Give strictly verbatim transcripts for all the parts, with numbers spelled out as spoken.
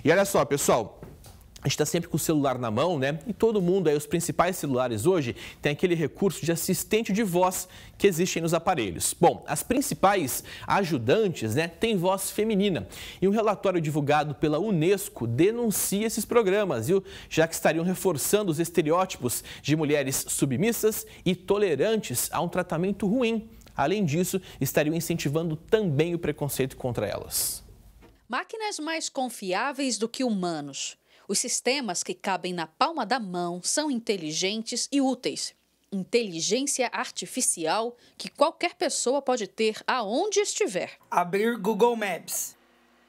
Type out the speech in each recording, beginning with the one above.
E olha só, pessoal, a gente está sempre com o celular na mão, né? E todo mundo, aí, os principais celulares hoje, tem aquele recurso de assistente de voz que existem nos aparelhos. Bom, as principais ajudantes, né, têm voz feminina. E um relatório divulgado pela Unesco denuncia esses programas, viu? Já que estariam reforçando os estereótipos de mulheres submissas e tolerantes a um tratamento ruim. Além disso, estariam incentivando também o preconceito contra elas. Máquinas mais confiáveis do que humanos. Os sistemas que cabem na palma da mão são inteligentes e úteis. Inteligência artificial que qualquer pessoa pode ter aonde estiver. Abrir Google Maps.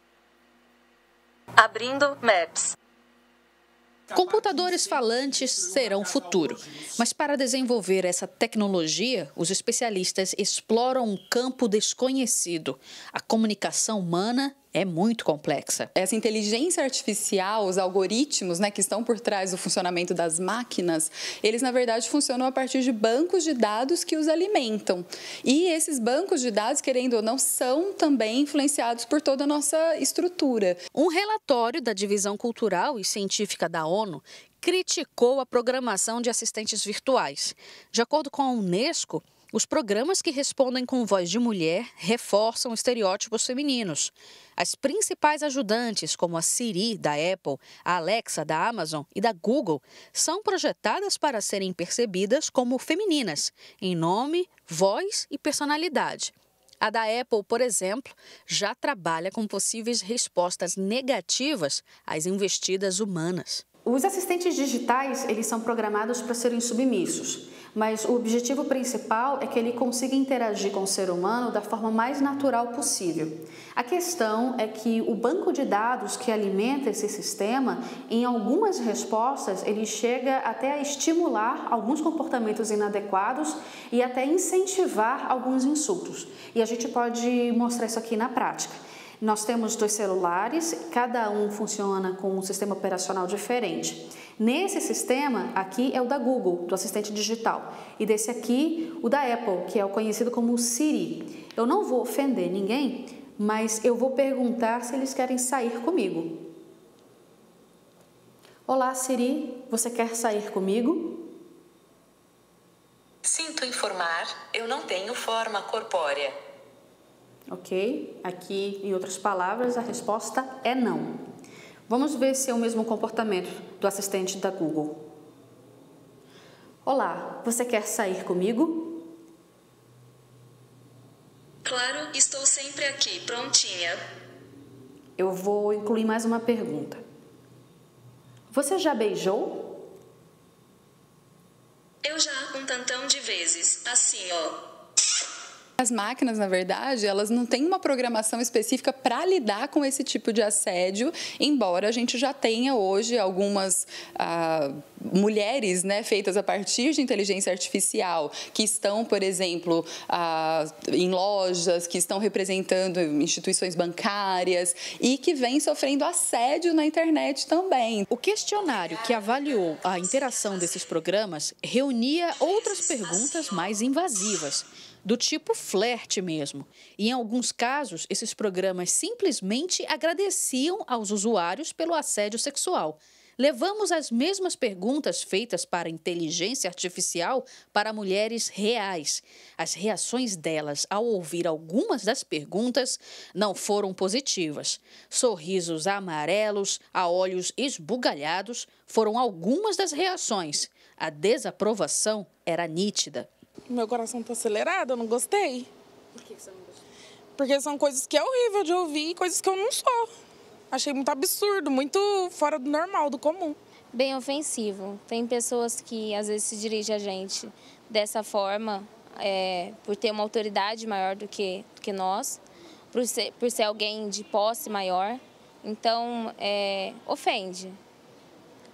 Abrindo Maps. Computadores falantes serão o futuro. Mas para desenvolver essa tecnologia, os especialistas exploram um campo desconhecido. A comunicação humana é muito complexa. Essa inteligência artificial, os algoritmos, né, que estão por trás do funcionamento das máquinas, eles, na verdade, funcionam a partir de bancos de dados que os alimentam. E esses bancos de dados, querendo ou não, são também influenciados por toda a nossa estrutura. Um relatório da Divisão Cultural e Científica da ONU criticou a programação de assistentes virtuais. De acordo com a Unesco, os programas que respondem com voz de mulher reforçam estereótipos femininos. As principais ajudantes, como a Siri, da Apple, a Alexa, da Amazon e da Google, são projetadas para serem percebidas como femininas, em nome, voz e personalidade. A da Apple, por exemplo, já trabalha com possíveis respostas negativas às investidas humanas. Os assistentes digitais, eles são programados para serem submissos, mas o objetivo principal é que ele consiga interagir com o ser humano da forma mais natural possível. A questão é que o banco de dados que alimenta esse sistema, em algumas respostas, ele chega até a estimular alguns comportamentos inadequados e até incentivar alguns insultos. E a gente pode mostrar isso aqui na prática. Nós temos dois celulares, cada um funciona com um sistema operacional diferente. Nesse sistema, aqui é o da Google, do assistente digital, e desse aqui, o da Apple, que é o conhecido como Siri. Eu não vou ofender ninguém, mas eu vou perguntar se eles querem sair comigo. Olá, Siri, você quer sair comigo? Sinto informar, eu não tenho forma corpórea. Ok, aqui, em outras palavras, a resposta é não. Vamos ver se é o mesmo comportamento do assistente da Google. Olá, você quer sair comigo? Claro, estou sempre aqui, prontinha. Eu vou incluir mais uma pergunta. Você já beijou? Eu já, um tantão de vezes, assim, ó. As máquinas, na verdade, elas não têm uma programação específica para lidar com esse tipo de assédio, embora a gente já tenha hoje algumas ah, mulheres, né, feitas a partir de inteligência artificial, que estão, por exemplo, ah, em lojas, que estão representando instituições bancárias e que vêm sofrendo assédio na internet também. O questionário que avaliou a interação desses programas reunia outras perguntas mais invasivas, do tipo flerte mesmo. E, em alguns casos, esses programas simplesmente agradeciam aos usuários pelo assédio sexual. Levamos as mesmas perguntas feitas para a inteligência artificial para mulheres reais. As reações delas ao ouvir algumas das perguntas não foram positivas. Sorrisos amarelos a olhos esbugalhados foram algumas das reações. A desaprovação era nítida. Meu coração tá acelerado, eu não gostei. Por que você não gostou? Porque são coisas que é horrível de ouvir e coisas que eu não sou. Achei muito absurdo, muito fora do normal, do comum. Bem ofensivo. Tem pessoas que às vezes se dirigem a gente dessa forma, é, por ter uma autoridade maior do que, do que nós, por ser, por ser alguém de posse maior. Então, é, ofende.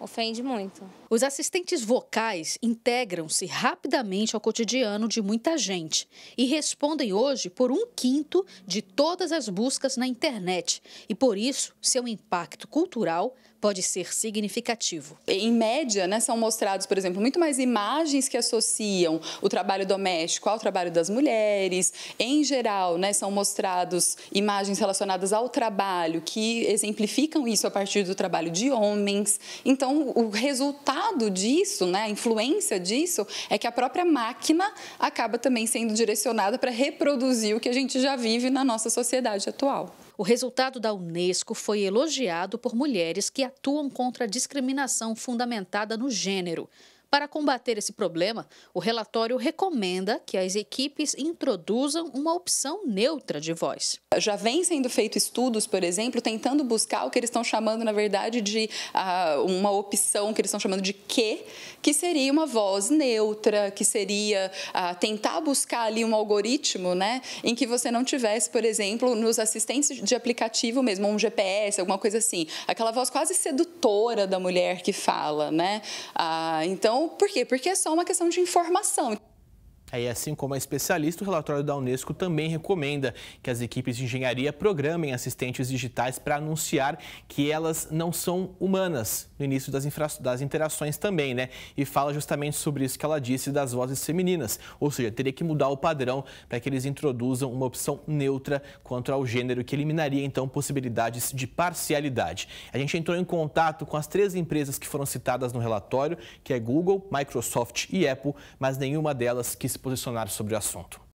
ofende muito. Os assistentes vocais integram-se rapidamente ao cotidiano de muita gente e respondem hoje por um quinto de todas as buscas na internet. E por isso, seu impacto cultural pode ser significativo. Em média, né, são mostrados, por exemplo, muito mais imagens que associam o trabalho doméstico ao trabalho das mulheres. Em geral, né, são mostrados imagens relacionadas ao trabalho que exemplificam isso a partir do trabalho de homens. Então, o resultado disso, né, a influência disso, é que a própria máquina acaba também sendo direcionada para reproduzir o que a gente já vive na nossa sociedade atual. O resultado da Unesco foi elogiado por mulheres que atuam contra a discriminação fundamentada no gênero. Para combater esse problema, o relatório recomenda que as equipes introduzam uma opção neutra de voz. Já vem sendo feito estudos, por exemplo, tentando buscar o que eles estão chamando, na verdade, de uh, uma opção que eles estão chamando de que, que seria uma voz neutra, que seria uh, tentar buscar ali um algoritmo, né, em que você não tivesse, por exemplo, nos assistentes de aplicativo mesmo, um G P S, alguma coisa assim, aquela voz quase sedutora da mulher que fala, né? Uh, então, por quê? Porque é só uma questão de informação. E assim como a especialista, o relatório da Unesco também recomenda que as equipes de engenharia programem assistentes digitais para anunciar que elas não são humanas no início das, infra... das interações também, né? E fala justamente sobre isso que ela disse das vozes femininas, ou seja, teria que mudar o padrão para que eles introduzam uma opção neutra quanto ao gênero, que eliminaria então possibilidades de parcialidade. A gente entrou em contato com as três empresas que foram citadas no relatório, que é Google, Microsoft e Apple, mas nenhuma delas quis posicionar sobre o assunto.